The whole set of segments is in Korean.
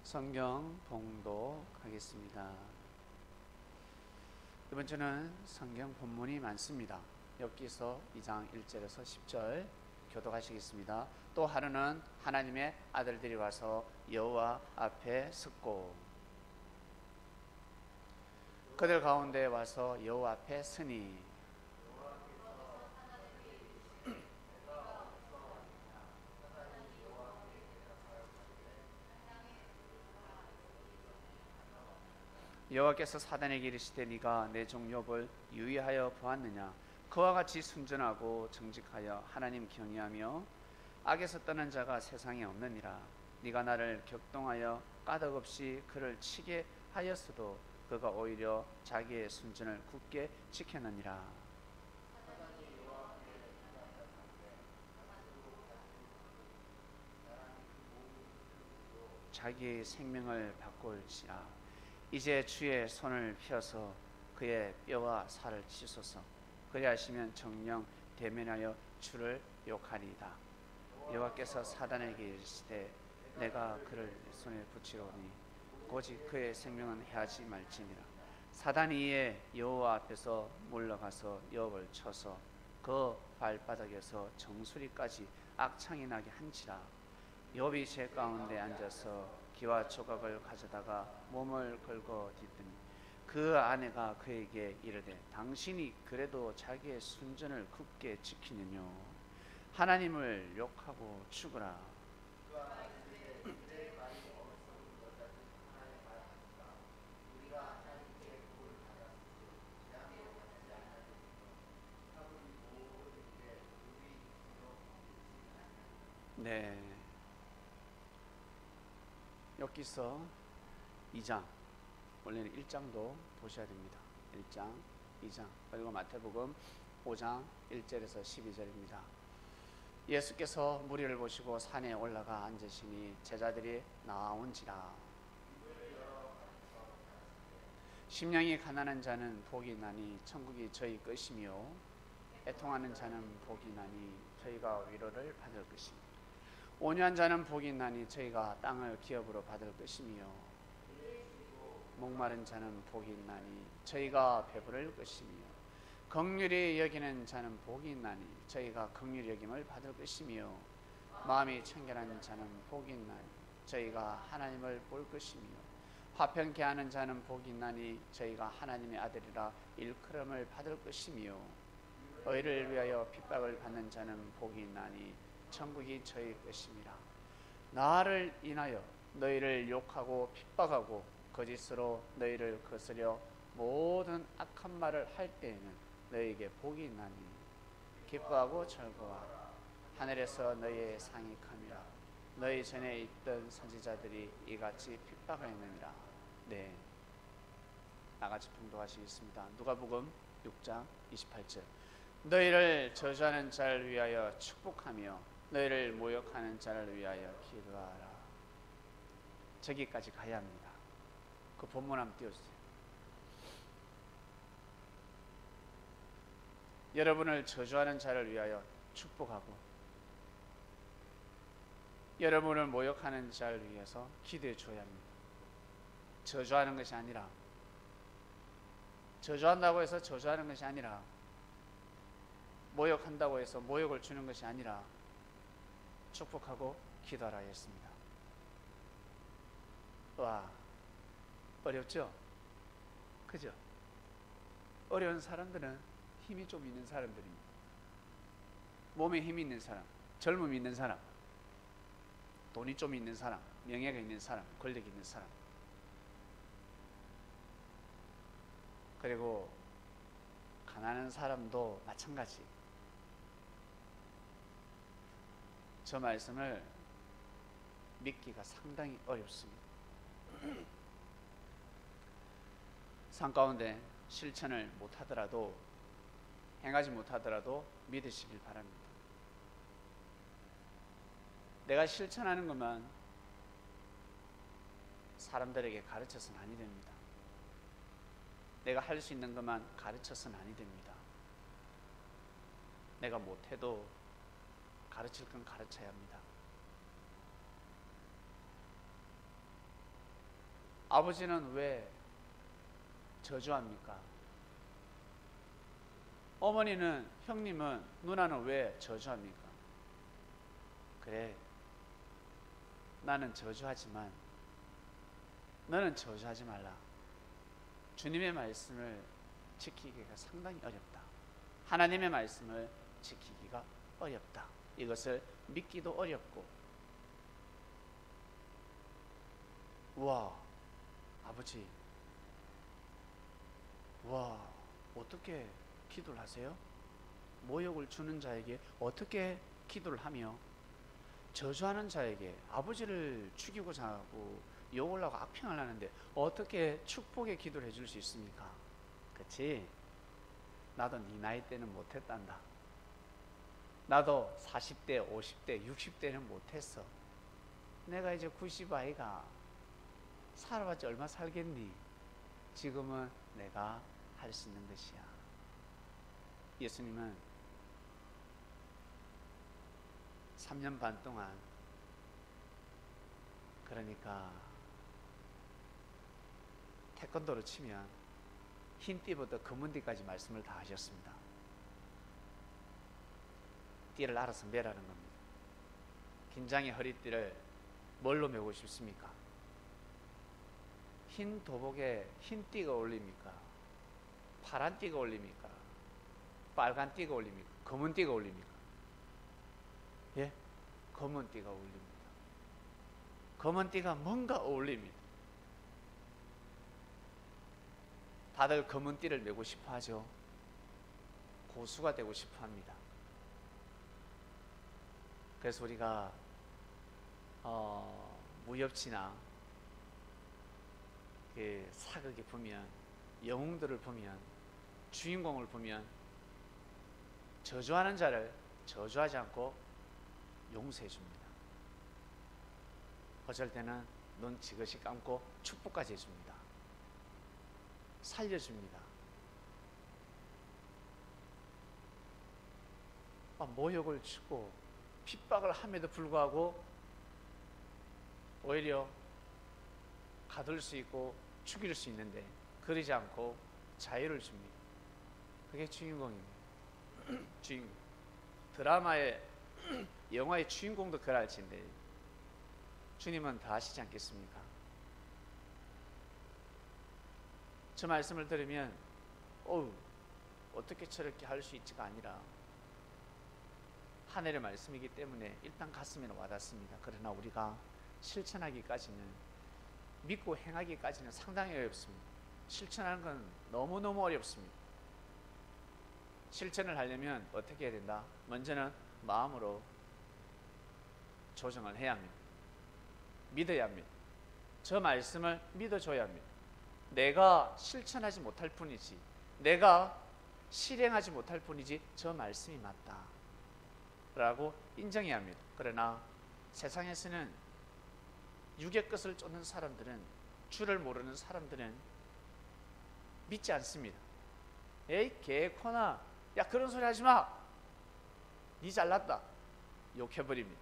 성경 봉독하겠습니다. 이번 주는 성경 본문이 많습니다. 욥기서 2장 1절에서 10절 교독하시겠습니다. 또 하루는 하나님의 아들들이 와서 여호와 앞에 섰고 그들 가운데 와서 여호와 앞에 서니 여호와께서 사단에게 이르시되 네가 내 종 욥을 유의하여 보았느냐. 그와 같이 순전하고 정직하여 하나님 경외하며 악에서 떠난 자가 세상에 없느니라. 네가 나를 격동하여 까닭없이 그를 치게 하였어도 그가 오히려 자기의 순전을 굳게 지켰느니라. 자기의 생명을 바꿀지라. 이제 주의 손을 펴서 그의 뼈와 살을 씻소서. 그리하시면 정령 대면하여 주를 욕하리이다. 여호와께서 사단에게 이르시되 내가 그를 손에 붙이오니 오직 그의 생명은 해하지 말지니라. 사단이 이에 여호와 앞에서 물러가서 욥을 쳐서 그 발바닥에서 정수리까지 악창이 나게 한지라. 욥이 제 가운데 앉아서 기와 조각을 가져다가 몸을 걸고 딛더니 그 아내가 그에게 이르되 당신이 그래도 자기의 순전을 굳게 지키느뇨. 하나님을 욕하고 죽으라. 네, 욥기서 2장, 원래는 1장도 보셔야 됩니다. 1장, 2장, 그리고 마태복음 5장 1절에서 12절입니다. 예수께서 무리를 보시고 산에 올라가 앉으시니 제자들이 나온지라. 심령이 가난한 자는 복이 나니 천국이 저희 것이며 애통하는 자는 복이 나니 저희가 위로를 받을 것이며 온유한 자는 복이 나니 저희가 땅을 기업으로 받을 것이며 목마른 자는 복이 나니 저희가 배부를 것이며 긍휼히 여기는 자는 복이 나니 저희가 긍휼히 여김을 받을 것이며 마음이 청결한 자는 복이 나니 저희가 하나님을 볼 것이며 화평케 하는 자는 복이 나니 저희가 하나님의 아들이라 일컬음을 받을 것이며 의를 위하여 핍박을 받는 자는 복이 나니 천국이 저희 것입니다. 나를 인하여 너희를 욕하고 핍박하고 거짓으로 너희를 거스려 모든 악한 말을 할 때에는 너희에게 복이 나니 기뻐하고 즐거워하라. 하늘에서 너희의 상이 큼이라. 너희 전에 있던 선지자들이 이같이 핍박하였느니라. 네, 나같이 봉독하시겠습니다. 누가복음 6장 28절. 너희를 저주하는 자를 위하여 축복하며 너희를 모욕하는 자를 위하여 기도하라. 저기까지 가야 합니다. 그 본문 한번 띄워주세요. 여러분을 저주하는 자를 위하여 축복하고 여러분을 모욕하는 자를 위해서 기도해 줘야 합니다. 저주하는 것이 아니라, 저주한다고 해서 저주하는 것이 아니라, 모욕한다고 해서 모욕을 주는 것이 아니라 축복하고 기도하라 했습니다. 와, 어렵죠? 그죠? 어려운 사람들은 힘이 좀 있는 사람들입니다. 몸에 힘이 있는 사람, 젊음이 있는 사람, 돈이 좀 있는 사람, 명예가 있는 사람, 권력이 있는 사람, 그리고 가난한 사람도 마찬가지. 저 말씀을 믿기가 상당히 어렵습니다. 삶 가운데 실천을 못하더라도, 행하지 못하더라도 믿으시길 바랍니다. 내가 실천하는 것만 사람들에게 가르쳐서는 아니 됩니다. 내가 할 수 있는 것만 가르쳐서는 아니 됩니다. 내가 못해도 가르칠 건 가르쳐야 합니다. 아버지는 왜 저주합니까? 어머니는, 형님은, 누나는 왜 저주합니까? 그래, 나는 저주하지만 너는 저주하지 말라. 주님의 말씀을 지키기가 상당히 어렵다. 하나님의 말씀을 지키기가 어렵다. 이것을 믿기도 어렵고, 와, 아버지, 와, 어떻게 기도를 하세요? 모욕을 주는 자에게 어떻게 기도를 하며 저주하는 자에게 아버지를 죽이고자 하고 욕을 하고 악평을 하는데 어떻게 축복의 기도를 해줄 수 있습니까? 그치? 나도 네 나이 때는 못했단다. 나도 40대, 50대, 60대는 못했어. 내가 이제 90 아이가 살아봤자 얼마 살겠니? 지금은 내가 할 수 있는 것이야. 예수님은 3년 반 동안, 그러니까 태권도로 치면 흰 띠부터 검은 띠까지 말씀을 다 하셨습니다. 띠를 알아서 매라는 겁니다. 긴장의 허리띠를 뭘로 메고 싶습니까? 흰 도복에 흰 띠가 어울립니까? 파란 띠가 어울립니까? 빨간 띠가 어울립니까? 검은 띠가 어울립니까? 예? 검은 띠가 어울립니다. 검은 띠가 뭔가 어울립니다. 다들 검은 띠를 메고 싶어 하죠. 고수가 되고 싶어 합니다. 그래서 우리가 무협지나 그 사극에 보면, 영웅들을 보면, 주인공을 보면 저주하는 자를 저주하지 않고 용서해 줍니다. 어쩔 때는 눈 지그시 감고 축복까지 해줍니다. 살려줍니다. 모욕을 주고 핍박을 함에도 불구하고 오히려 가둘 수 있고 죽일 수 있는데 그러지 않고 자유를 줍니다. 그게 주인공입니다. 주인공. 드라마의 영화의 주인공도 그럴지인데 주님은 다 하시지 않겠습니까? 저 말씀을 들으면 어떻게 저렇게 할 수 있지가 아니라 하늘의 말씀이기 때문에 일단 가슴에 와닿습니다. 그러나 우리가 실천하기까지는, 믿고 행하기까지는 상당히 어렵습니다. 실천하는 건 너무너무 어렵습니다. 실천을 하려면 어떻게 해야 된다? 먼저는 마음으로 조정을 해야 합니다. 믿어야 합니다. 저 말씀을 믿어줘야 합니다. 내가 실천하지 못할 뿐이지, 내가 실행하지 못할 뿐이지 저 말씀이 맞다 라고 인정해야 합니다. 그러나 세상에서는 육의 것을 쫓는 사람들은, 주를 모르는 사람들은 믿지 않습니다. 에이 개코나, 야 그런 소리 하지 마, 니 잘났다, 욕해버립니다.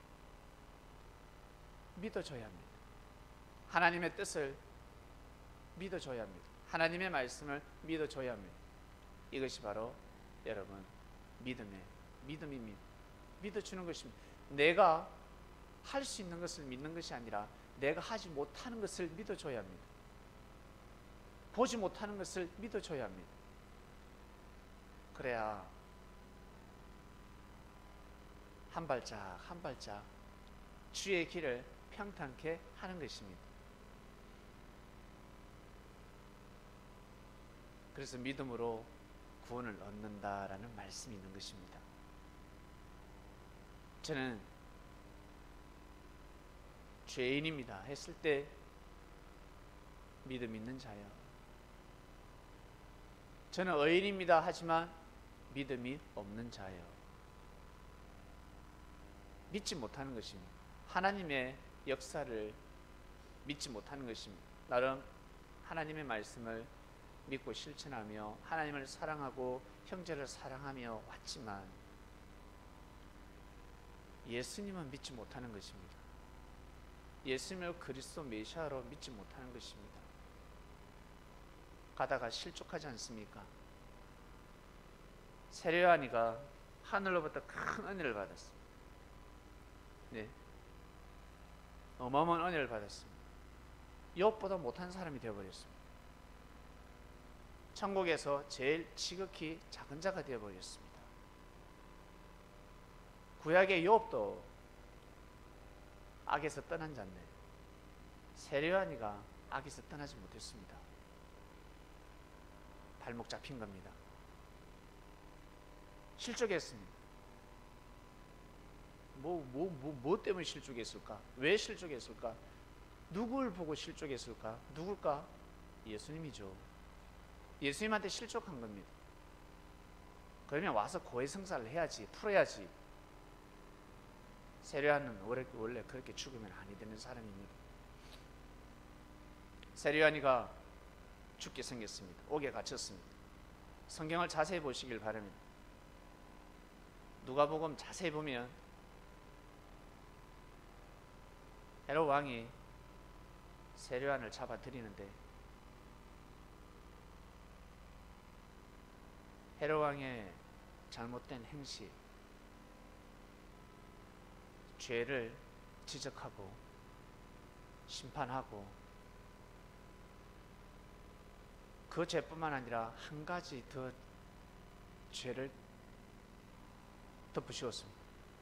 믿어줘야 합니다. 하나님의 뜻을 믿어줘야 합니다. 하나님의 말씀을 믿어줘야 합니다. 이것이 바로 여러분 믿음입니다. 믿어주는 것입니다. 내가 할 수 있는 것을 믿는 것이 아니라 내가 하지 못하는 것을 믿어줘야 합니다. 보지 못하는 것을 믿어줘야 합니다. 그래야 한 발짝 한 발짝 주의 길을 평탄케 하는 것입니다. 그래서 믿음으로 구원을 얻는다라는 말씀이 있는 것입니다. 저는 죄인입니다 했을 때 믿음 있는 자요. 저는 의인입니다 하지만 믿음이 없는 자요. 믿지 못하는 것입니다. 하나님의 역사를 믿지 못하는 것입니다. 나름 하나님의 말씀을 믿고 실천하며 하나님을 사랑하고 형제를 사랑하며 왔지만 예수님은 믿지 못하는 것입니다. 예수님을 그리스도 메시아로 믿지 못하는 것입니다. 가다가 실족하지 않습니까? 세례요한이가 하늘로부터 큰 은혜를 받았습니다. 네, 어마어마한 은혜를 받았습니다. 욥보다 못한 사람이 되어버렸습니다. 천국에서 제일 지극히 작은 자가 되어버렸습니다. 구약의 욥도 악에서 떠난 자인데 세례요한이가 악에서 떠나지 못했습니다. 발목 잡힌 겁니다. 실족했습니다. 뭐 때문에 실족했을까? 왜 실족했을까? 누굴 보고 실족했을까? 누굴까? 예수님이죠. 예수님한테 실족한 겁니다. 그러면 와서 고해성사를 해야지, 풀어야지. 세례요한은 원래 그렇게 죽으면 아니 되는 사람입니다. 세례요한이가 죽게 생겼습니다. 옥에 갇혔습니다. 성경을 자세히 보시길 바랍니다. 누가복음 자세히 보면 헤롯 왕이 세례요한을 잡아들이는데 헤롯 왕의 잘못된 행실, 죄를 지적하고 심판하고 그 죄뿐만 아니라 한 가지 더 죄를 덮으시었습니다.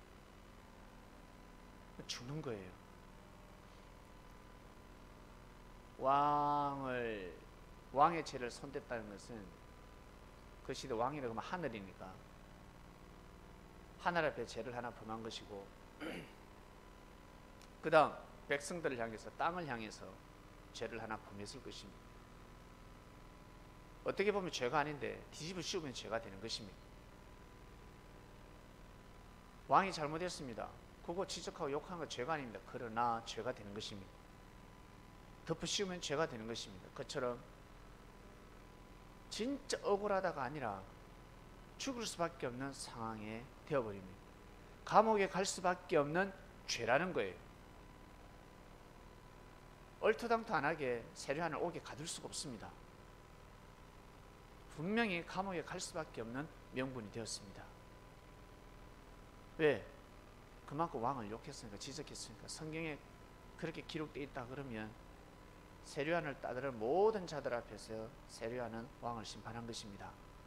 죽는 거예요. 왕의 죄를 손댔다는 것은 그 시대 왕이라 그러면 하늘이니까 하늘 앞에 죄를 하나 범한 것이고 그 다음 백성들을 향해서 땅을 향해서 죄를 하나 범했을 것입니다. 어떻게 보면 죄가 아닌데 뒤집어 씌우면 죄가 되는 것입니다. 왕이 잘못했습니다. 그거 지적하고 욕하는 건 죄가 아닙니다. 그러나 죄가 되는 것입니다. 덮어 씌우면 죄가 되는 것입니다. 그처럼 진짜 억울하다가 아니라 죽을 수밖에 없는 상황에 되어버립니다. 감옥에 갈 수밖에 없는 죄라는 거예요. 얼토당토안하게 세례요한을 옥에 가둘 수가 없습니다. 분명히 감옥에 갈 수밖에 없는 명분이 되었습니다. 왜? 그만큼 왕을 욕했으니까, 지적했으니까. 성경에 그렇게 기록되어 있다 그러면 세례요한을 따르는 모든 자들 앞에서 세례요한은 왕을 심판한 것입니다.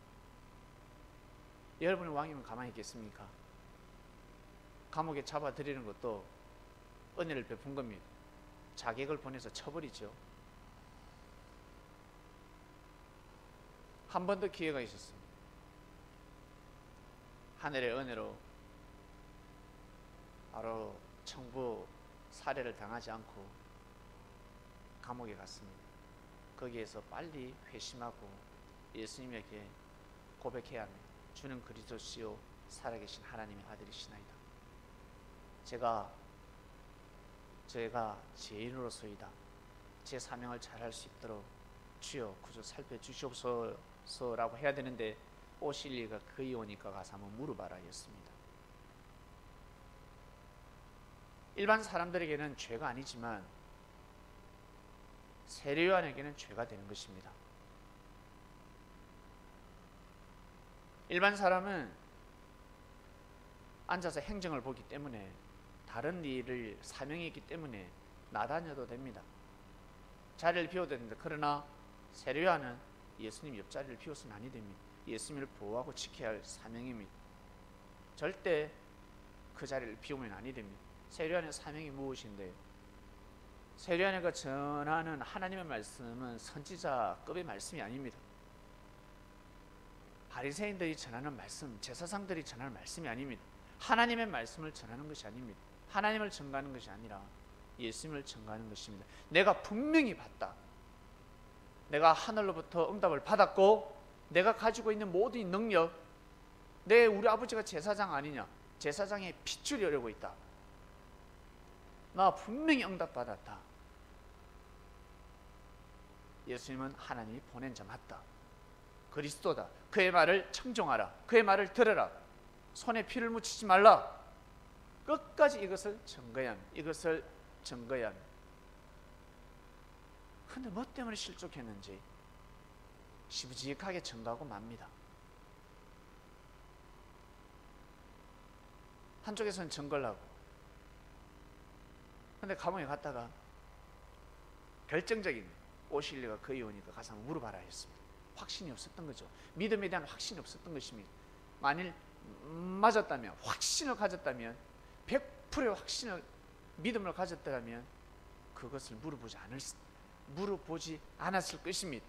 여러분이 왕이면 가만히 있겠습니까? 감옥에 잡아들이는 것도 은혜를 베푼 겁니다. 자객을 보내서 쳐버리죠. 한 번 더 기회가 있었습니다. 하늘의 은혜로 바로 청부 살해를 당하지 않고 감옥에 갔습니다. 거기에서 빨리 회심하고 예수님에게 고백해야 합니다. 주는 그리스도시요 살아계신 하나님의 아들이시나이다. 제가 죄인으로서이다. 제 사명을 잘할 수 있도록 주여 구주 살펴주시옵소서라고 해야 되는데 오실리가 그이 오니까 가서 한번 물어봐라 였습니다. 일반 사람들에게는 죄가 아니지만 세례요한에게는 죄가 되는 것입니다. 일반 사람은 앉아서 행정을 보기 때문에 다른 일을 사명이 있기 때문에 나다녀도 됩니다. 자리를 비워도 됩니다. 그러나 세례요한은 예수님 옆자리를 비워서는 아니 됩니다. 예수님을 보호하고 지켜야 할 사명입니다. 절대 그 자리를 비우면 아니 됩니다. 세례요한의 사명이 무엇인데? 세례요한이가 전하는 하나님의 말씀은 선지자급의 말씀이 아닙니다. 바리새인들이 전하는 말씀, 제사장들이 전하는 말씀이 아닙니다. 하나님의 말씀을 전하는 것이 아닙니다. 하나님을 전가하는 것이 아니라 예수님을 전가하는 것입니다. 내가 분명히 봤다. 내가 하늘로부터 응답을 받았고 내가 가지고 있는 모든 능력, 우리 아버지가 제사장 아니냐? 제사장의 핏줄이 흐르고 있다. 나 분명히 응답받았다. 예수님은 하나님이 보낸 자 맞다. 그리스도다. 그의 말을 청종하라. 그의 말을 들으라. 손에 피를 묻히지 말라. 끝까지 이것을 증거해야 합니다. 이것을 증거해야 합니다. 근데 뭐 때문에 실족했는지 시부지익하게 증가하고 맙니다. 한쪽에서는 증거를 하고, 근데 감옥에 갔다가 결정적인 오실 리가 거의 오니까 가서 물어봐라 했습니다. 확신이 없었던 거죠. 믿음에 대한 확신이 없었던 것입니다. 만일 맞았다면, 확신을 가졌다면, 100%의 확신을, 믿음을 가졌다면 그것을 물어보지 않았을 것입니다.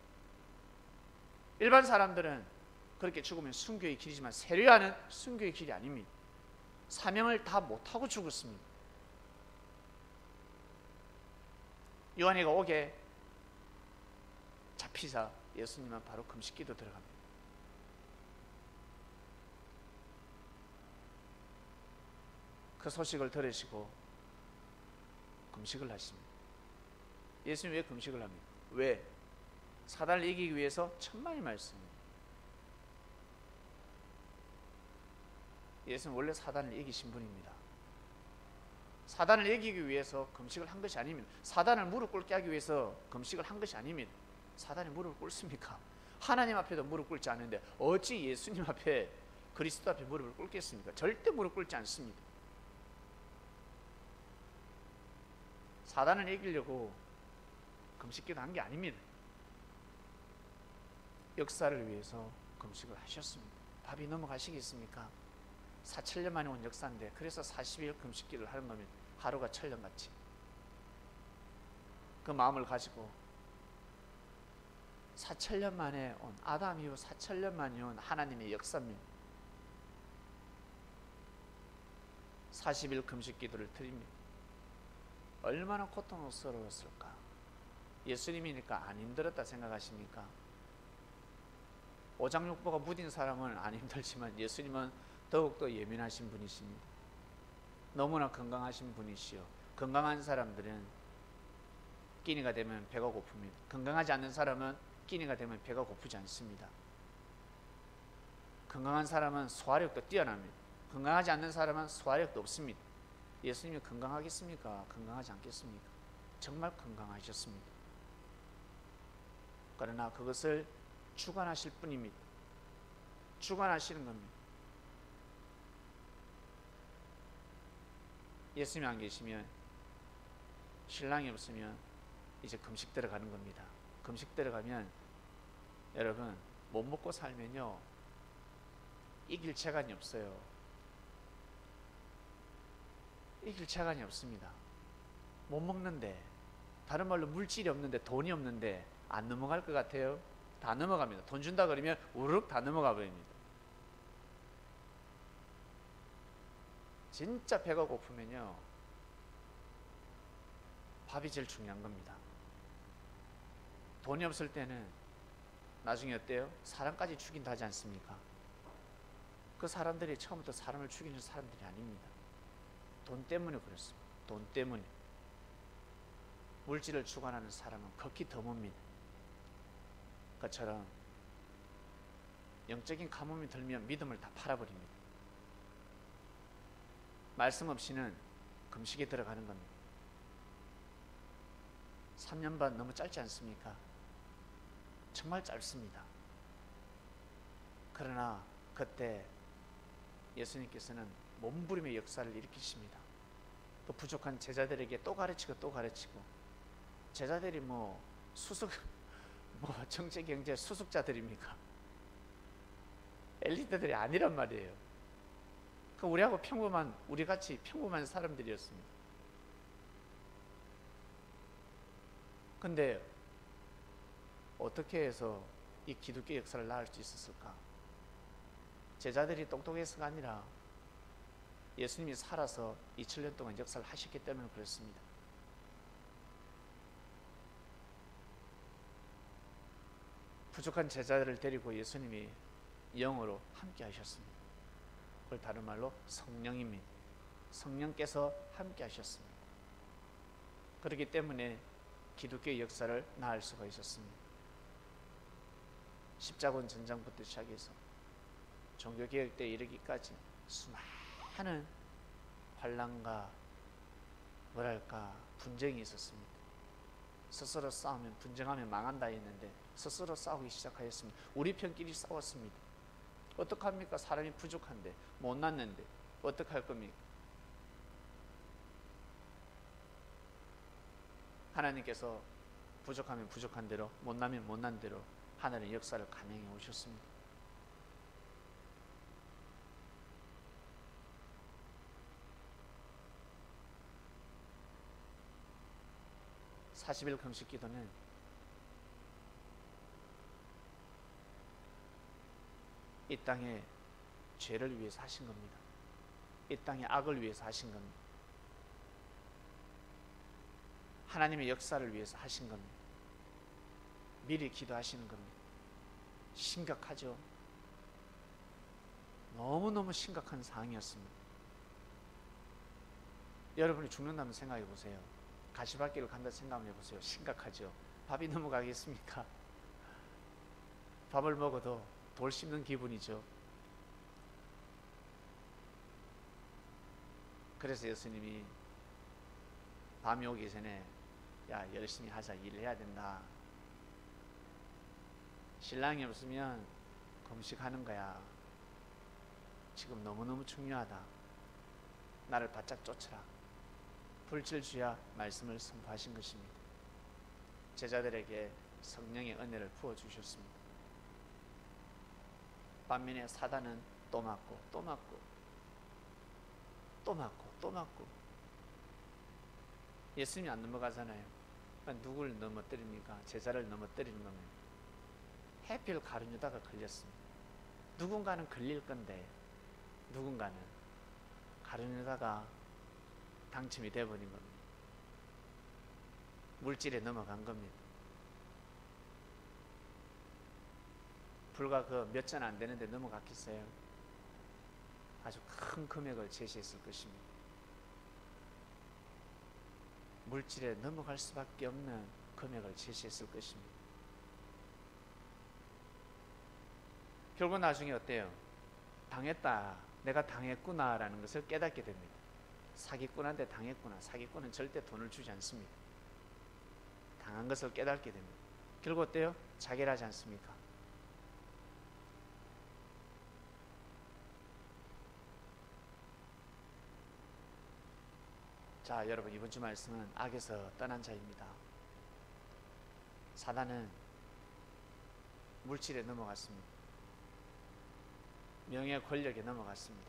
일반 사람들은 그렇게 죽으면 순교의 길이지만 세례요한은 순교의 길이 아닙니다. 사명을 다 못하고 죽었습니다. 요한이가 옥에 잡히자 예수님은 바로 금식기도 들어갑니다. 그 소식을 들으시고 금식을 하십니다. 예수님 왜 금식을 합니까? 왜? 사단을 이기기 위해서 천만의 말씀입니다. 예수는 원래 사단을 이기신 분입니다. 사단을 이기기 위해서 금식을 한 것이 아닙니다. 사단을 무릎 꿇게 하기 위해서 금식을 한 것이 아닙니다. 사단이 무릎을 꿇습니까? 하나님 앞에도 무릎 꿇지 않는데 어찌 예수님 앞에, 그리스도 앞에 무릎을 꿇겠습니까? 절대 무릎 꿇지 않습니다. 사단을 이기려고 금식기도 한 게 아닙니다. 역사를 위해서 금식을 하셨습니다. 답이 넘어가시겠습니까? 4,000년 만에 온 역사인데, 그래서 40일 금식기를 하는 겁니다. 하루가 천년같이. 그 마음을 가지고 4,000년 만에 온, 아담 이후 4,000년 만에 온 하나님의 역사입니다. 40일 금식기도를 드립니다. 얼마나 고통스러웠을까? 예수님이니까 안 힘들었다 생각하십니까? 오장육부가 무딘 사람은 안 힘들지만 예수님은 더욱더 예민하신 분이십니다. 너무나 건강하신 분이시요, 건강한 사람들은 끼니가 되면 배가 고픕니다. 건강하지 않는 사람은 끼니가 되면 배가 고프지 않습니다. 건강한 사람은 소화력도 뛰어납니다. 건강하지 않는 사람은 소화력도 없습니다. 예수님이 건강하겠습니까? 건강하지 않겠습니까? 정말 건강하셨습니다. 그러나 그것을 주관하실 분입니다. 주관하시는 겁니다. 예수님이 안 계시면, 신랑이 없으면 이제 금식 들어가는 겁니다. 금식 들어가면 여러분, 못 먹고 살면요 이길 재간이 없어요. 이길 재간이 없습니다. 못 먹는데, 다른 말로 물질이 없는데, 돈이 없는데 안 넘어갈 것 같아요? 다 넘어갑니다. 돈 준다 그러면 우르륵 다 넘어가 버립니다. 진짜 배가 고프면요 밥이 제일 중요한 겁니다. 돈이 없을 때는 나중에 어때요? 사람까지 죽인다 하지 않습니까? 그 사람들이 처음부터 사람을 죽이는 사람들이 아닙니다. 돈 때문에 그렇습니다. 돈 때문에. 물질을 주관하는 사람은 극히 드뭅니다. 그처럼 영적인 가뭄이 들면 믿음을 다 팔아버립니다. 말씀 없이는 금식에 들어가는 겁니다. 3년 반 너무 짧지 않습니까? 정말 짧습니다. 그러나 그때 예수님께서는 몸부림의 역사를 일으키십니다. 또 부족한 제자들에게 또 가르치고 또 가르치고, 제자들이 정치 경제 수숙자들입니까? 엘리트들이 아니란 말이에요. 그 우리하고 우리같이 평범한 사람들이었습니다. 근데 어떻게 해서 이 기독교 역사를 낳을 수 있었을까? 제자들이 똑똑해서가 아니라 예수님이 살아서 2000년 동안 역사를 하셨기 때문에 그렇습니다. 부족한 제자들을 데리고 예수님이 영으로 함께 하셨습니다. 그걸 다른 말로 성령입니다. 성령께서 함께 하셨습니다. 그렇기 때문에 기독교의 역사를 낳을 수가 있었습니다. 십자군 전쟁부터 시작해서 종교개혁 때 이르기까지 수많은 환난과 분쟁이 있었습니다. 스스로 싸우면 분쟁하면 망한다 했는데 스스로 싸우기 시작하였습니다. 우리 편끼리 싸웠습니다. 어떡합니까? 사람이 부족한데 못났는데 어떡할 겁니까? 하나님께서 부족하면 부족한 대로 못나면 못난 대로 하늘의 역사를 감행해 오셨습니다. (40일) 금식 기도는 이 땅에 죄를 위해서 하신 겁니다. 이 땅에 악을 위해서 하신 겁니다. 하나님의 역사를 위해서 하신 겁니다. 미리 기도하시는 겁니다. 심각하죠? 너무너무 심각한 상황이었습니다. 여러분이 죽는다면 생각해 보세요. 가시밭길을 간다 생각해 보세요. 심각하죠? 밥이 넘어가겠습니까? 밥을 먹어도 돌 씹는 기분이죠. 그래서 예수님이 밤이 오기 전에 야, 열심히 하자, 일을 해야 된다. 신랑이 없으면 금식하는 거야. 지금 너무너무 중요하다. 나를 바짝 쫓으라. 불칠주야 말씀을 선포하신 것입니다. 제자들에게 성령의 은혜를 부어주셨습니다. 반면에 사단은 또 맞고 또 맞고 또 맞고 또 맞고. 예수님이 안 넘어가잖아요. 누굴 넘어뜨립니까? 제자를 넘어뜨리는 겁니다. 해필 가룟유다가 걸렸습니다. 누군가는 걸릴 건데 누군가는 가룟유다가 당첨이 되어버린 겁니다. 물질에 넘어간 겁니다. 불과 그 몇 전 안 되는데 넘어갔겠어요? 아주 큰 금액을 제시했을 것입니다. 물질에 넘어갈 수밖에 없는 금액을 제시했을 것입니다. 결국 나중에 어때요? 당했다, 내가 당했구나 라는 것을 깨닫게 됩니다. 사기꾼한테 당했구나. 사기꾼은 절대 돈을 주지 않습니다. 당한 것을 깨닫게 됩니다. 결국 어때요? 자결하지 않습니까? 자, 여러분, 이번 주 말씀은 악에서 떠난 자입니다. 사단은 물질에 넘어갔습니다. 명예 권력에 넘어갔습니다.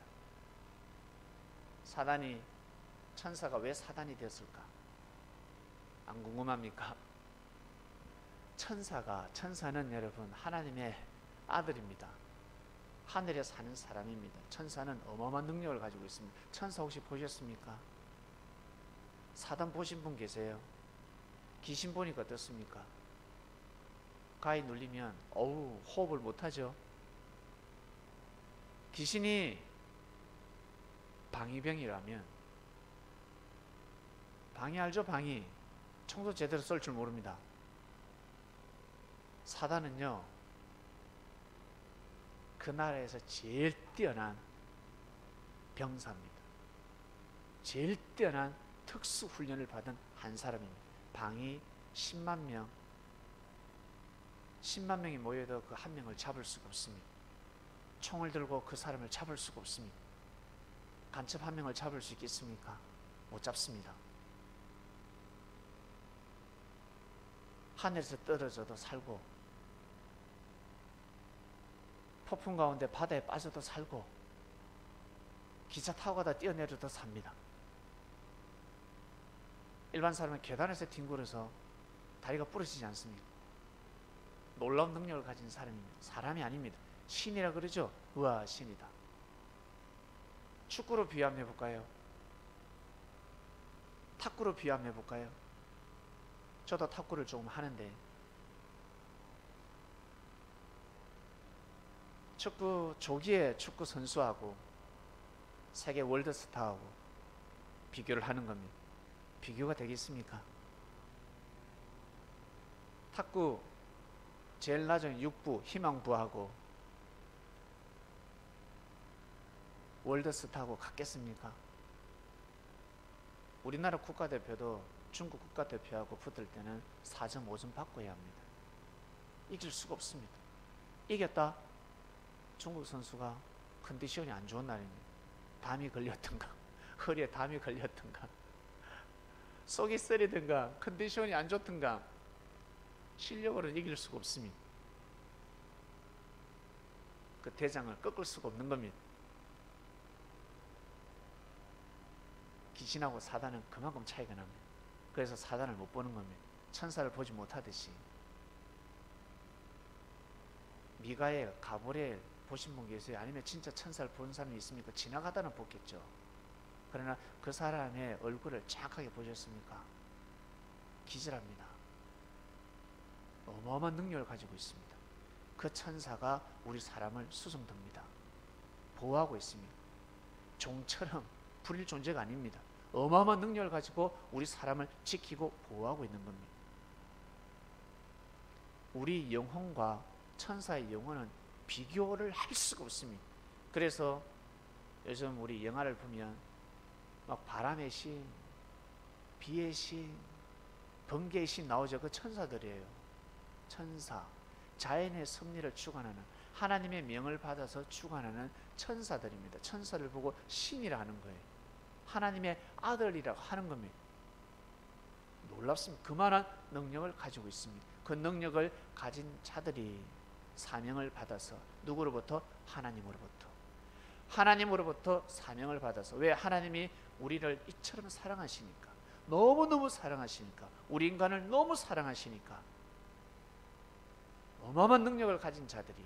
사단이, 천사가 왜 사단이 되었을까? 안 궁금합니까? 천사는 여러분 하나님의 아들입니다. 하늘에 사는 사람입니다. 천사는 어마어마한 능력을 가지고 있습니다. 천사 혹시 보셨습니까? 사단 보신 분 계세요? 귀신 보니까 어떻습니까? 가위 눌리면 어우, 호흡을 못하죠. 귀신이 방위병이라면, 방위 알죠? 방위. 청소 제대로 썰 줄 모릅니다. 사단은요, 그 나라에서 제일 뛰어난 병사입니다. 제일 뛰어난 특수 훈련을 받은 한 사람입니다. 방위 10만 명, 10만 명이 모여도 그 한 명을 잡을 수가 없습니다. 총을 들고 그 사람을 잡을 수가 없습니다. 간첩 한 명을 잡을 수 있겠습니까? 못 잡습니다. 하늘에서 떨어져도 살고, 폭풍 가운데 바다에 빠져도 살고, 기차 타고 가다 뛰어내려도 삽니다. 일반 사람은 계단에서 뒹굴어서 다리가 부러지지 않습니다. 놀라운 능력을 가진 사람입니다. 사람이 아닙니다. 신이라 그러죠? 우와, 신이다. 축구로 비유해 볼까요? 탁구로 비유해 볼까요? 저도 탁구를 조금 하는데, 축구 조기에 축구 선수하고 세계 월드스타하고 비교를 하는 겁니다. 비교가 되겠습니까? 탁구 제일 낮은 6부 희망부하고 월드스타하고 같겠습니까? 우리나라 국가대표도 중국 국가대표하고 붙을 때는 4점, 5점 받고 해야 합니다. 이길 수가 없습니다. 이겼다? 중국 선수가 컨디션이 안 좋은 날입니다. 담이 걸렸던가, 허리에 담이 걸렸던가, 속이 쓰리든가, 컨디션이 안 좋든가, 실력으로는 이길 수가 없습니다. 그 대장을 꺾을 수가 없는 겁니다. 귀신하고 사단은 그만큼 차이가 납니다. 그래서 사단을 못 보는 겁니다. 천사를 보지 못하듯이. 미가엘, 가브리엘 보신 분 계세요? 아니면 진짜 천사를 본 사람이 있습니까? 지나가다는 보겠죠. 그러나 그 사람의 얼굴을 정확하게 보셨습니까? 기절합니다. 어마어마한 능력을 가지고 있습니다. 그 천사가 우리 사람을 수송듭니다. 보호하고 있습니다. 종처럼 불일 존재가 아닙니다. 어마어마한 능력을 가지고 우리 사람을 지키고 보호하고 있는 겁니다. 우리 영혼과 천사의 영혼은 비교를 할 수가 없습니다. 그래서 요즘 우리 영화를 보면 막 바람의 신, 비의 신, 번개의 신 나오죠. 그 천사들이에요. 천사, 자연의 섭리를 주관하는, 하나님의 명을 받아서 주관하는 천사들입니다. 천사를 보고 신이라 하는 거예요. 하나님의 아들이라고 하는 겁니다. 놀랍습니다. 그만한 능력을 가지고 있습니다. 그 능력을 가진 자들이 사명을 받아서, 누구로부터? 하나님으로부터 사명을 받아서. 왜? 하나님이 우리를 이처럼 사랑하시니까, 너무너무 사랑하시니까, 우리 인간을 너무 사랑하시니까 어마어마한 능력을 가진 자들이,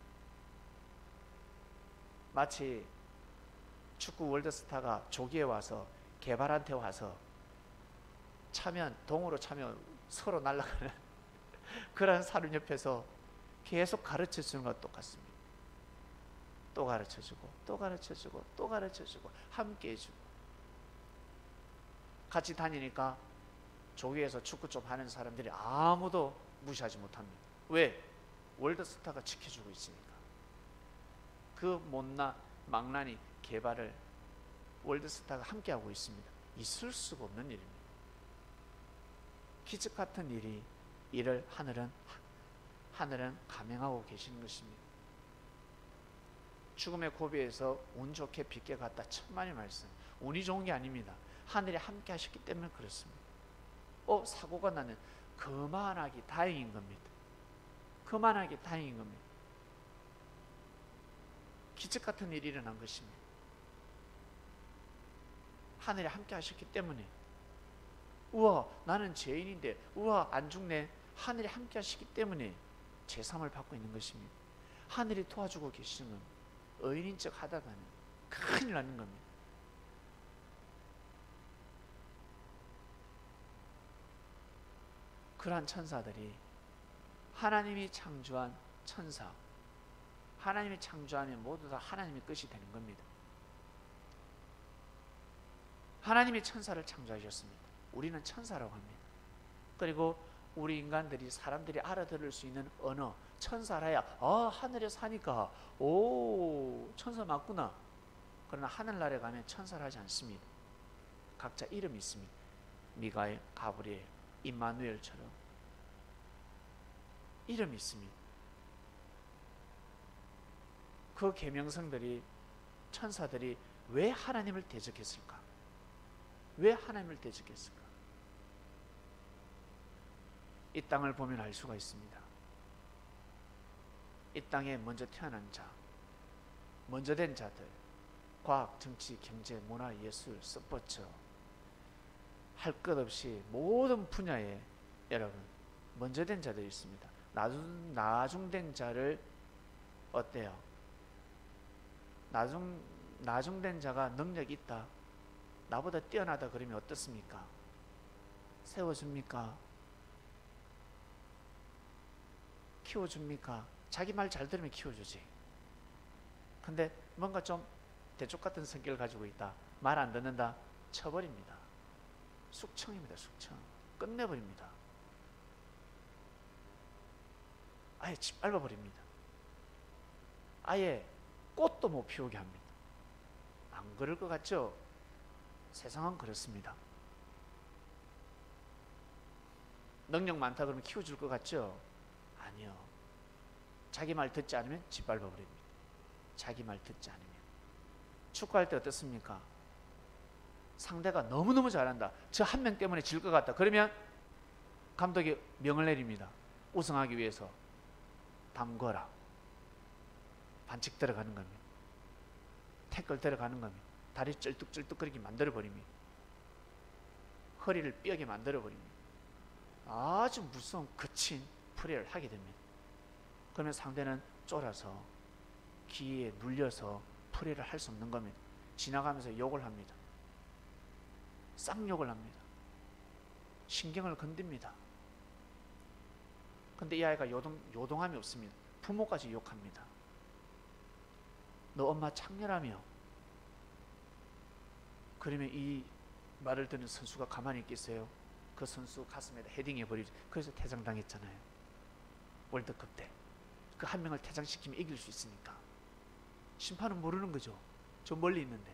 마치 축구 월드스타가 조기에 와서 개발한테 와서 차면, 동으로 차면 서로 날아가는 그런 사람 옆에서 계속 가르쳐주는 것과 똑같습니다. 또 가르쳐주고, 또 가르쳐주고, 또 가르쳐주고, 함께 해주고. 같이 다니니까 조기에서 축구 좀 하는 사람들이 아무도 무시하지 못합니다. 왜? 월드스타가 지켜주고 있으니까. 그 못난 망나니 개발을 월드스타가 함께하고 있습니다. 있을 수가 없는 일입니다. 기적 같은 일을 하늘은 감행하고 계시는 것입니다. 죽음의 고비에서 운 좋게 빗게 갔다, 천만의 말씀. 운이 좋은 게 아닙니다. 하늘이 함께 하셨기 때문에 그렇습니다. 사고가 나는 그만하기 다행인 겁니다. 그만하기 다행인 겁니다. 기적 같은 일이 일어난 것입니다. 하늘이 함께 하셨기 때문에. 우와, 나는 죄인인데, 우와, 안 죽네. 하늘이 함께 하시기 때문에 제삼을 받고 있는 것입니다. 하늘이 도와주고 계시는 겁니다. 의인인 척 하다가는 큰일 나는 겁니다. 그러한 천사들이 하나님이 창조한 천사, 하나님이 창조하면 모두 다 하나님의 뜻이 되는 겁니다. 하나님이 천사를 창조하셨습니다. 우리는 천사라고 합니다. 그리고 우리 인간들이, 사람들이 알아들을 수 있는 언어, 천사라야, 하늘에 사니까 천사 맞구나. 그러나 하늘나라에 가면 천사를 하지 않습니다. 각자 이름이 있습니다. 미가엘, 가브리엘, 임마누엘처럼 이름이 있습니다. 그 계명성들이, 천사들이 왜 하나님을 대적했을까? 왜 하나님을 대적했을까? 이 땅을 보면 알 수가 있습니다. 이 땅에 먼저 태어난 자, 먼저 된 자들, 과학, 정치, 경제, 문화, 예술, 스포츠, 할 것 없이 모든 분야에 여러분 먼저 된 자들이 있습니다. 나중된 자를 어때요? 나중된 자가 능력이 있다, 나보다 뛰어나다 그러면 어떻습니까? 세워줍니까? 키워줍니까? 자기 말 잘 들으면 키워주지. 근데 뭔가 좀 대쪽 같은 성격을 가지고 있다, 말 안 듣는다, 쳐버립니다. 숙청입니다. 숙청. 끝내버립니다. 아예 짓밟아버립니다. 아예 꽃도 못 피우게 합니다. 안 그럴 것 같죠? 세상은 그렇습니다. 능력 많다 그러면 키워줄 것 같죠? 아니요. 자기 말 듣지 않으면 짓밟아 버립니다. 자기 말 듣지 않으면. 축구할 때 어떻습니까? 상대가 너무너무 잘한다. 저 한 명 때문에 질 것 같다. 그러면 감독이 명을 내립니다. 우승하기 위해서 담궈라. 반칙 들어가는 겁니다. 태클 들어가는 겁니다. 다리 쩔뚝쩔뚝거리게 만들어버립니다. 허리를 삐하게 만들어버립니다. 아주 무서운 거친 플레이를 하게 됩니다. 그러면 상대는 쫄아서 기에 눌려서 플레이를 할 수 없는 겁니다. 지나가면서 욕을 합니다. 쌍욕을 합니다. 신경을 건듭니다. 근데 이 아이가 요동함이 없습니다. 부모까지 욕합니다. 너 엄마 창렬하며. 그러면 이 말을 듣는 선수가 가만히 있겠어요? 그 선수 가슴에다 헤딩해버리죠. 그래서 퇴장당했잖아요. 월드컵 때. 그 한 명을 퇴장시키면 이길 수 있으니까. 심판은 모르는 거죠. 저 멀리 있는데.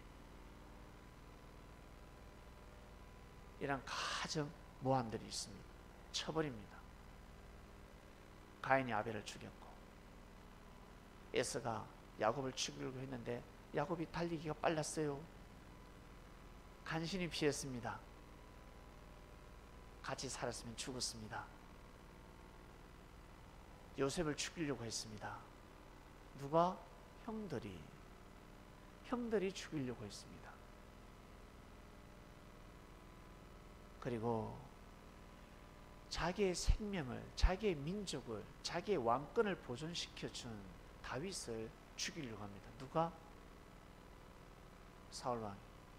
이런 가정 모함들이 있습니다. 쳐버립니다. 가인이 아벨을 죽였고, 에서가 야곱을 죽이려고 했는데 야곱이 달리기가 빨랐어요. 간신히 피했습니다. 같이 살았으면 죽었습니다. 요셉을 죽이려고 했습니다. 누가? 형들이 죽이려고 했습니다. 그리고 자기의 생명을, 자기의 민족을, 자기의 왕권을 보존시켜준 다윗을 죽이려고 합니다. 누가? 사울왕.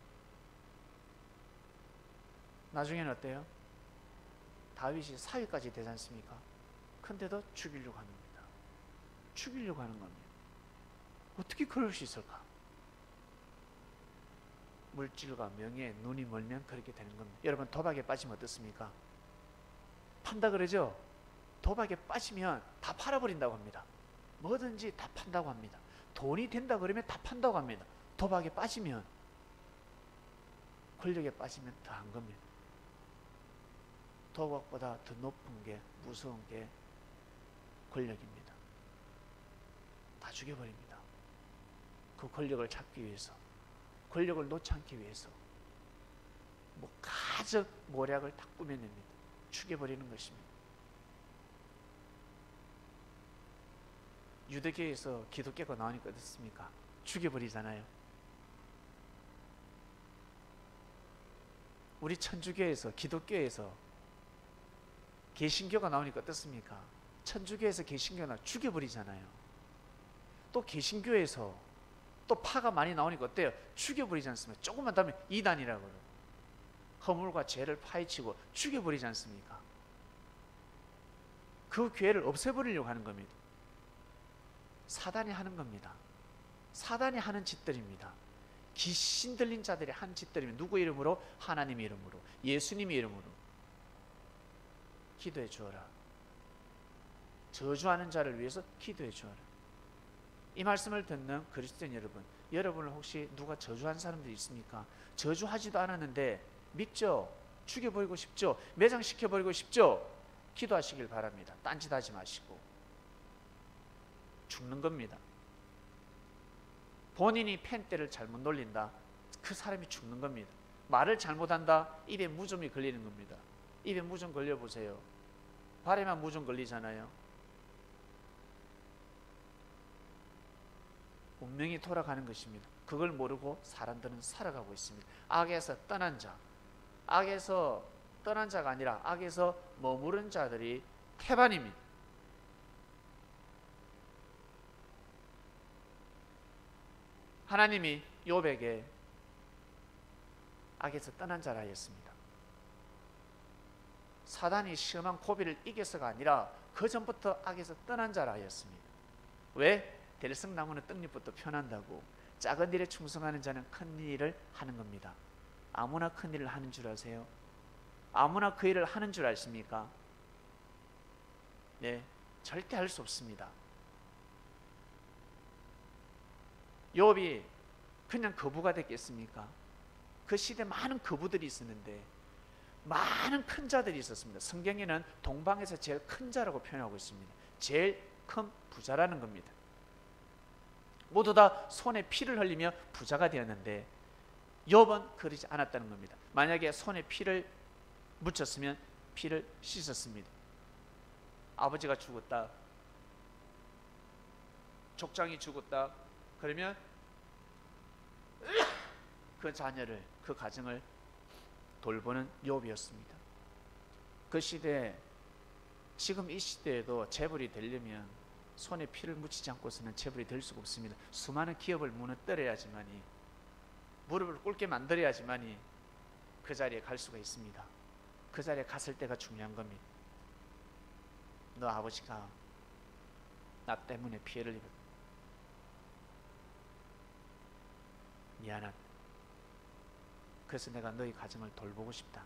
나중에는 어때요? 다윗이 사위까지 되지 않습니까? 근데도 죽이려고 하는 겁니다. 죽이려고 하는 겁니다. 어떻게 그럴 수 있을까? 물질과 명예에 눈이 멀면 그렇게 되는 겁니다. 여러분, 도박에 빠지면 어떻습니까? 판다 그러죠? 도박에 빠지면 다 팔아버린다고 합니다. 뭐든지 다 판다고 합니다. 돈이 된다 그러면 다 판다고 합니다. 도박에 빠지면, 권력에 빠지면 다 한 겁니다. 도박보다 더 높은 게, 무서운 게 권력입니다. 다 죽여버립니다. 그 권력을 잡기 위해서, 권력을 놓지 않기 위해서 뭐 가적 모략을 다 꾸며냅니다. 죽여버리는 것입니다. 유대교에서 기독교가 나오니까 어떻습니까? 죽여버리잖아요. 우리 천주교에서, 기독교에서 개신교가 나오니까 어떻습니까? 천주교에서 개신교가 나오니까 죽여버리잖아요. 또 개신교에서 또 파가 많이 나오니까 어때요? 죽여버리지 않습니까? 조금만 더 하면 이단이라고 그래요. 허물과 죄를 파헤치고 죽여버리지 않습니까? 그 교회를 없애버리려고 하는 겁니다. 사단이 하는 겁니다. 사단이 하는 짓들입니다. 귀신 들린 자들이 하는 짓들이면 누구 이름으로? 하나님 이름으로, 예수님 이름으로. 기도해 주어라. 저주하는 자를 위해서 기도해 주어라. 이 말씀을 듣는 그리스도인 여러분, 여러분을 혹시 누가 저주한 사람들이 있습니까? 저주하지도 않았는데 믿죠? 죽여버리고 싶죠? 매장시켜버리고 싶죠? 기도하시길 바랍니다. 딴짓하지 마시고. 죽는 겁니다. 본인이 펜대를 잘못 놀린다, 그 사람이 죽는 겁니다. 말을 잘못한다, 입에 무좀이 걸리는 겁니다. 입에 무좀 걸려보세요. 발에만 무좀 걸리잖아요. 운명이 돌아가는 것입니다. 그걸 모르고 사람들은 살아가고 있습니다. 악에서 떠난 자, 악에서 떠난 자가 아니라 악에서 머무른 자들이 태반입니다. 하나님이 욥에게 악에서 떠난 자라 하였습니다. 사단이 시험한 고비를 이겨서가 아니라 그 전부터 악에서 떠난 자라 하였습니다. 왜? 대리석나무는 떡잎부터 편한다고. 작은 일에 충성하는 자는 큰 일을 하는 겁니다. 아무나 큰 일을 하는 줄 아세요? 아무나 그 일을 하는 줄 아십니까? 네, 절대 할 수 없습니다. 욥이 그냥 거부가 됐겠습니까? 그 시대에 많은 거부들이 있었는데 많은 큰 자들이 있었습니다. 성경에는 동방에서 제일 큰 자라고 표현하고 있습니다. 제일 큰 부자라는 겁니다. 모두 다 손에 피를 흘리며 부자가 되었는데 욥은 그러지 않았다는 겁니다. 만약에 손에 피를 묻혔으면 피를 씻었습니다. 아버지가 죽었다, 족장이 죽었다, 그러면 그 자녀를, 그 가정을 돌보는 욥이었습니다. 그 시대에, 지금 이 시대에도 재벌이 되려면 손에 피를 묻히지 않고서는 재벌이 될 수가 없습니다. 수많은 기업을 무너뜨려야지만이, 무릎을 꿇게 만들어야지만이 그 자리에 갈 수가 있습니다. 그 자리에 갔을 때가 중요한 겁니다. 너 아버지가 나 때문에 피해를 입었다, 미안하다, 그래서 내가 너희 가정을 돌보고 싶다.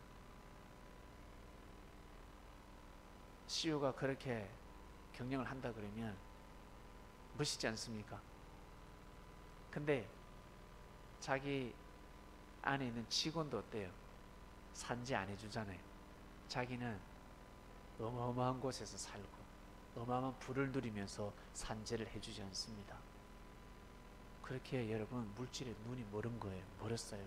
CEO가 그렇게 경영을 한다 그러면 멋있지 않습니까? 근데 자기 안에 있는 직원도 어때요? 산지 안 해주잖아요. 자기는 어마어마한 곳에서 살고 어마어마한 부를 누리면서 산재를 해주지 않습니다. 그렇게 여러분 물질에 눈이 멀은 거예요. 멀었어요.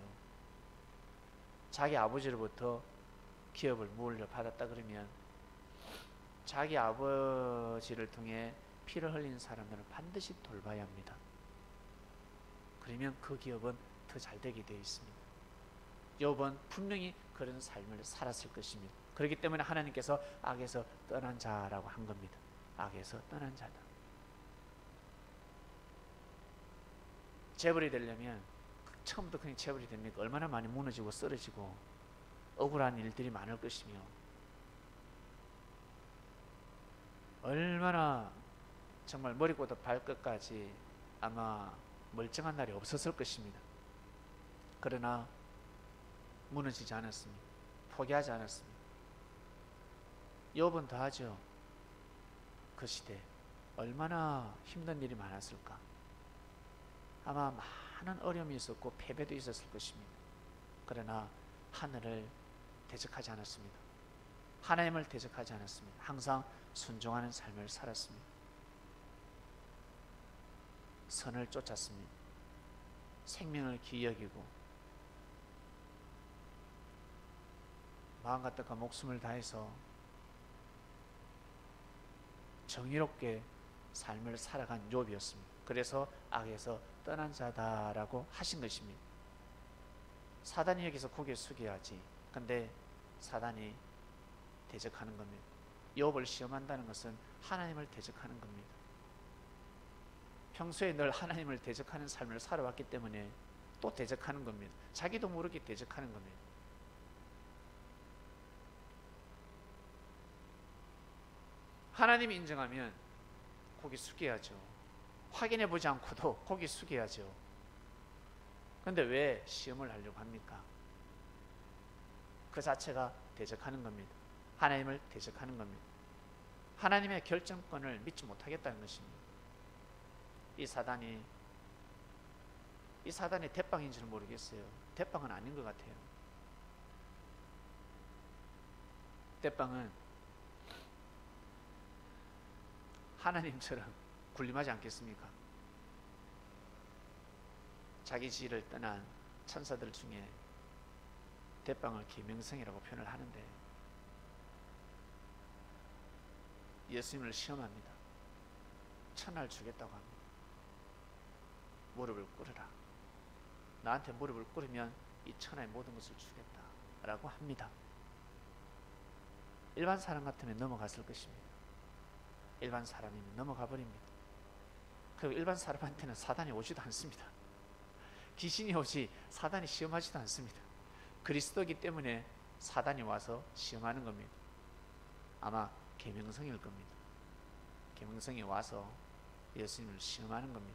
자기 아버지로부터 기업을 물려받았다 그러면 자기 아버지를 통해 피를 흘린 사람들을 반드시 돌봐야 합니다. 그러면 그 기업은 더 잘되게 되어 있습니다. 욥은 분명히 그런 삶을 살았을 것입니다. 그렇기 때문에 하나님께서 악에서 떠난 자라고 한 겁니다. 악에서 떠난 자다. 재벌이 되려면 처음부터 그냥 재벌이 됩니까? 얼마나 많이 무너지고 쓰러지고 억울한 일들이 많을 것이며 얼마나 정말 머리부터 발끝까지 아마 멀쩡한 날이 없었을 것입니다. 그러나 무너지지 않았습니다. 포기하지 않았습니다. 욥은 더하죠. 그 시대 얼마나 힘든 일이 많았을까. 아마 많은 어려움이 있었고 패배도 있었을 것입니다. 그러나 하늘을 대적하지 않았습니다. 하나님을 대적하지 않았습니다. 항상 순종하는 삶을 살았습니다. 선을 쫓았습니다. 생명을 귀히 여기고 마음과 뜻과 목숨을 다해서 정의롭게 삶을 살아간 욥이었습니다. 그래서 악에서 떠난 자다라고 하신 것입니다. 사단이 여기서 고개 숙여야지. 근데 사단이 대적하는 겁니다. 욥을 시험한다는 것은 하나님을 대적하는 겁니다. 평소에 늘 하나님을 대적하는 삶을 살아왔기 때문에 또 대적하는 겁니다. 자기도 모르게 대적하는 겁니다. 하나님이 인정하면 고개 숙여야죠. 확인해 보지 않고도 고개 숙여야죠. 그런데 왜 시험을 하려고 합니까? 그 자체가 대적하는 겁니다. 하나님을 대적하는 겁니다. 하나님의 결정권을 믿지 못하겠다는 것입니다. 이 사단이 대빵인지는 모르겠어요. 대빵은 아닌 것 같아요. 대빵은 하나님처럼 군림하지 않겠습니까? 자기 지위를 떠난 천사들 중에 대빵을 계명성이라고 표현을 하는데 예수님을 시험합니다. 천하를 주겠다고 합니다. 무릎을 꿇으라. 나한테 무릎을 꿇으면 이 천하의 모든 것을 주겠다라고 합니다. 일반 사람 같으면 넘어갔을 것입니다. 일반 사람이면 넘어가 버립니다. 그리고 일반 사람한테는 사단이 오지도 않습니다. 귀신이 오지 사단이 시험하지도 않습니다. 그리스도이기 때문에 사단이 와서 시험하는 겁니다. 아마 계명성일 겁니다. 계명성이 와서 예수님을 시험하는 겁니다.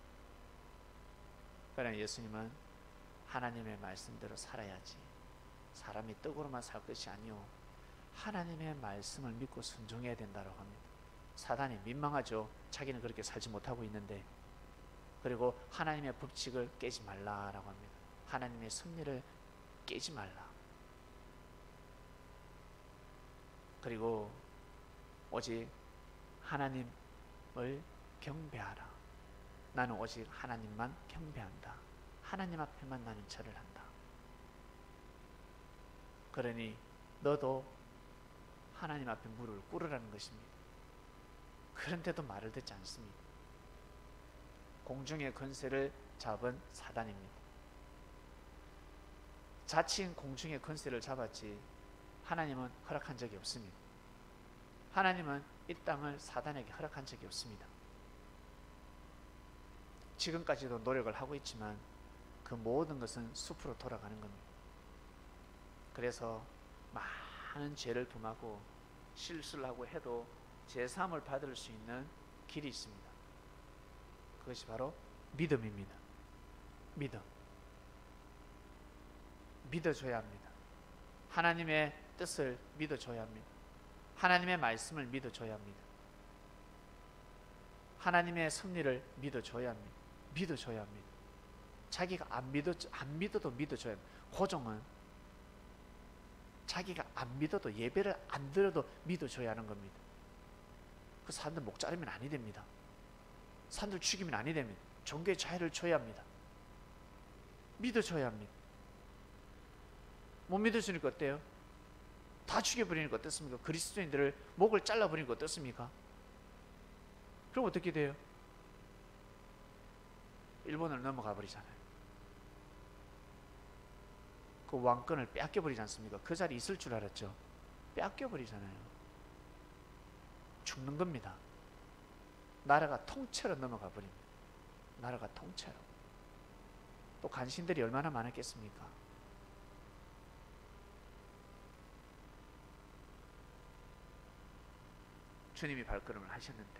그러나 예수님은 하나님의 말씀대로 살아야지 사람이 떡으로만 살 것이 아니오 하나님의 말씀을 믿고 순종해야 된다고 합니다. 사단이 민망하죠. 자기는 그렇게 살지 못하고 있는데. 그리고 하나님의 법칙을 깨지 말라라고 합니다. 하나님의 섭리를 깨지 말라. 그리고 오직 하나님을 경배하라. 나는 오직 하나님만 경배한다. 하나님 앞에만 나는 절을 한다. 그러니 너도 하나님 앞에 무릎을 꿇으라는 것입니다. 그런데도 말을 듣지 않습니다. 공중의 권세를 잡은 사단입니다. 자칭 공중의 권세를 잡았지 하나님은 허락한 적이 없습니다. 하나님은 이 땅을 사단에게 허락한 적이 없습니다. 지금까지도 노력을 하고 있지만 그 모든 것은 숲으로 돌아가는 겁니다. 그래서 많은 죄를 범하고 실수를 하고 해도 제사함을 받을 수 있는 길이 있습니다. 그것이 바로 믿음입니다. 믿음. 믿어줘야 합니다. 하나님의 뜻을 믿어줘야 합니다. 하나님의 말씀을 믿어줘야 합니다. 하나님의 섭리를 믿어줘야 합니다. 믿어줘야 합니다. 자기가 안 믿어도 믿어줘야 합니다. 고종은 자기가 안 믿어도, 예배를 안 들어도 믿어줘야 하는 겁니다. 그 사람들 목 자르면 아니 됩니다. 사람들 죽이면 아니 됩니다. 종교의 자유를 줘야 합니다. 믿어줘야 합니다. 못 믿어주니까 어때요? 다 죽여버리니까 어떻습니까? 그리스도인들을 목을 잘라버리니까 어떻습니까? 그럼 어떻게 돼요? 일본으로 넘어가 버리잖아요. 그 왕권을 빼앗겨버리지 않습니까? 그 자리에 있을 줄 알았죠? 빼앗겨버리잖아요. 죽는 겁니다. 나라가 통째로 넘어가 버립니다. 나라가 통째로. 또 간신들이 얼마나 많았겠습니까? 주님이 발걸음을 하셨는데,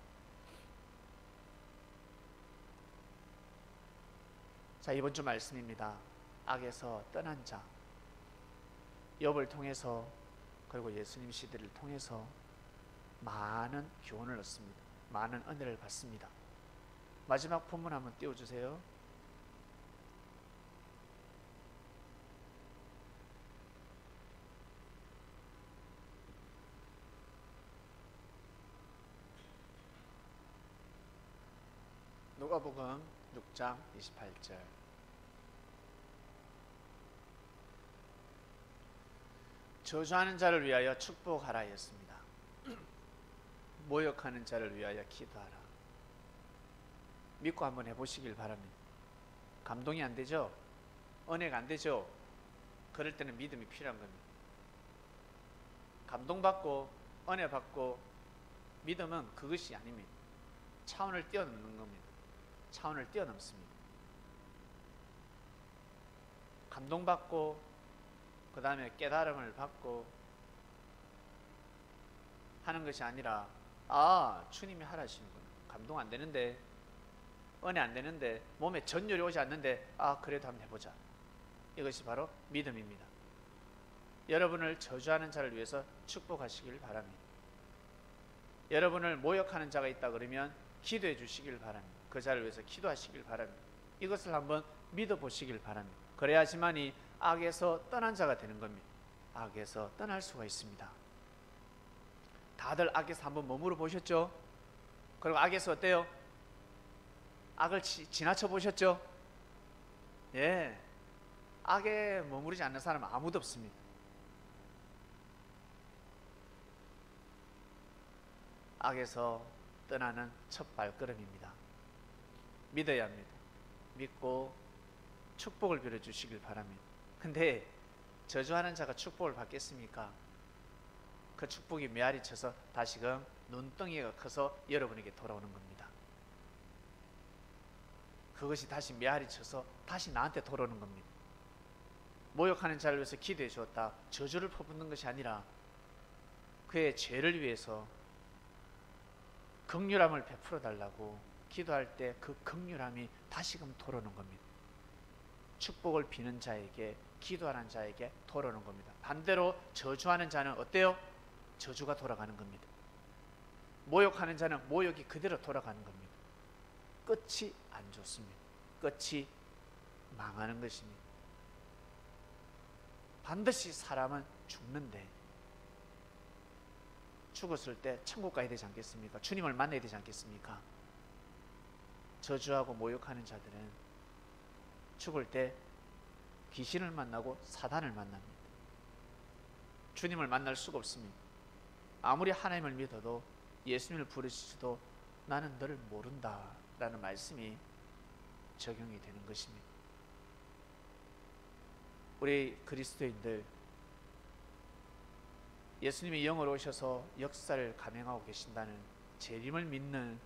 자, 이번 주 말씀입니다. 악에서 떠난 자, 욥을 통해서 그리고 예수님 시대를 통해서 많은 교훈을 얻습니다. 많은 은혜를 받습니다. 마지막 본문 한번 띄워주세요. 누가복음 6장 28절. 저주하는 자를 위하여 축복하라 했습니다. 모욕하는 자를 위하여 기도하라. 믿고 한번 해보시길 바랍니다. 감동이 안 되죠? 은혜가 안 되죠? 그럴 때는 믿음이 필요한 겁니다. 감동받고 은혜 받고 믿음은 그것이 아닙니다. 차원을 뛰어넘는 겁니다. 차원을 뛰어넘습니다. 감동받고 그 다음에 깨달음을 받고 하는 것이 아니라, 아, 주님이 하라시는구나. 감동 안 되는데, 은혜 안 되는데, 몸에 전율이 오지 않는데, 아, 그래도 한번 해보자. 이것이 바로 믿음입니다. 여러분을 저주하는 자를 위해서 축복하시길 바랍니다. 여러분을 모욕하는 자가 있다 그러면 기도해 주시길 바랍니다. 그 자를 위해서 기도하시길 바랍니다. 이것을 한번 믿어보시길 바랍니다. 그래야지만이 악에서 떠난 자가 되는 겁니다. 악에서 떠날 수가 있습니다. 다들 악에서 한번 머무러 보셨죠? 그리고 악에서 어때요? 악을 지나쳐 보셨죠? 예, 악에 머무르지 않는 사람은 아무도 없습니다. 악에서 떠나는 첫 발걸음입니다. 믿어야 합니다. 믿고 축복을 빌어주시길 바랍니다. 근데 저주하는 자가 축복을 받겠습니까? 그 축복이 메아리 쳐서 다시금 눈덩이가 커서 여러분에게 돌아오는 겁니다. 그것이 다시 메아리 쳐서 다시 나한테 돌아오는 겁니다. 모욕하는 자를 위해서 기도해 주었다, 저주를 퍼붓는 것이 아니라 그의 죄를 위해서 긍휼함을 베풀어 달라고 기도할 때 그 긍휼함이 다시금 돌아오는 겁니다. 축복을 비는 자에게, 기도하는 자에게 돌아오는 겁니다. 반대로 저주하는 자는 어때요? 저주가 돌아가는 겁니다. 모욕하는 자는 모욕이 그대로 돌아가는 겁니다. 끝이 안 좋습니다. 끝이 망하는 것입니다. 반드시 사람은 죽는데 죽었을 때 천국 가야 되지 않겠습니까? 주님을 만나야 되지 않겠습니까? 저주하고 모욕하는 자들은 죽을 때 귀신을 만나고 사단을 만납니다. 주님을 만날 수가 없습니다. 아무리 하나님을 믿어도 예수님을 부르시도 나는 너를 모른다 라는 말씀이 적용이 되는 것입니다. 우리 그리스도인들, 예수님이 영으로 오셔서 역사를 감행하고 계신다는 재림을 믿는,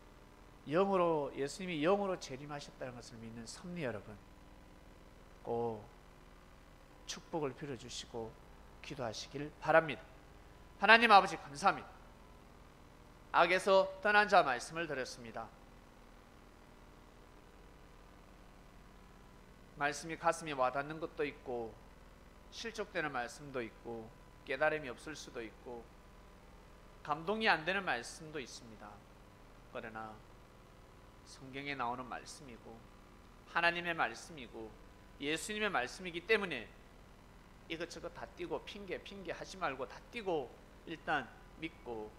예수님이 영으로 재림하셨다는 것을 믿는 섭리 여러분, 꼭 축복을 빌어주시고 기도하시길 바랍니다. 하나님 아버지 감사합니다. 악에서 떠난 자 말씀을 드렸습니다. 말씀이 가슴에 와닿는 것도 있고 실족되는 말씀도 있고 깨달음이 없을 수도 있고 감동이 안 되는 말씀도 있습니다. 그러나 성경에 나오는 말씀이고 하나님의 말씀이고 예수님의 말씀이기 때문에 이것저것 다 띄고 핑계 하지 말고 다 띄고 일단 믿고,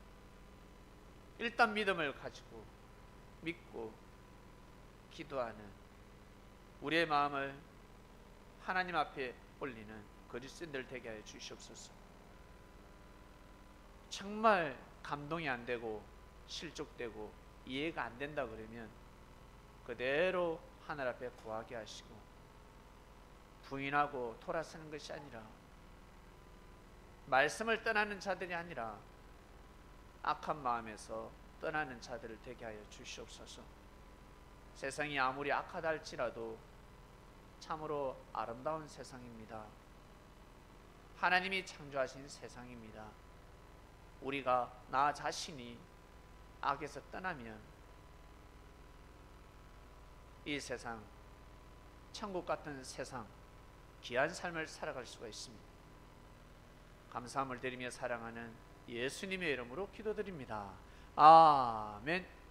일단 믿음을 가지고 믿고 기도하는 우리의 마음을 하나님 앞에 올리는 그리스도인들 되게 하여 주시옵소서. 정말 감동이 안 되고 실족되고 이해가 안 된다 그러면 그대로 하늘 앞에 구하게 하시고 부인하고 돌아서는 것이 아니라, 말씀을 떠나는 자들이 아니라 악한 마음에서 떠나는 자들을 되게 하여 주시옵소서. 세상이 아무리 악하다 할지라도 참으로 아름다운 세상입니다. 하나님이 창조하신 세상입니다. 우리가 나 자신이 악에서 떠나면 이 세상, 천국 같은 세상, 귀한 삶을 살아갈 수가 있습니다. 감사함을 드리며 사랑하는 예수님의 이름으로 기도드립니다. 아멘.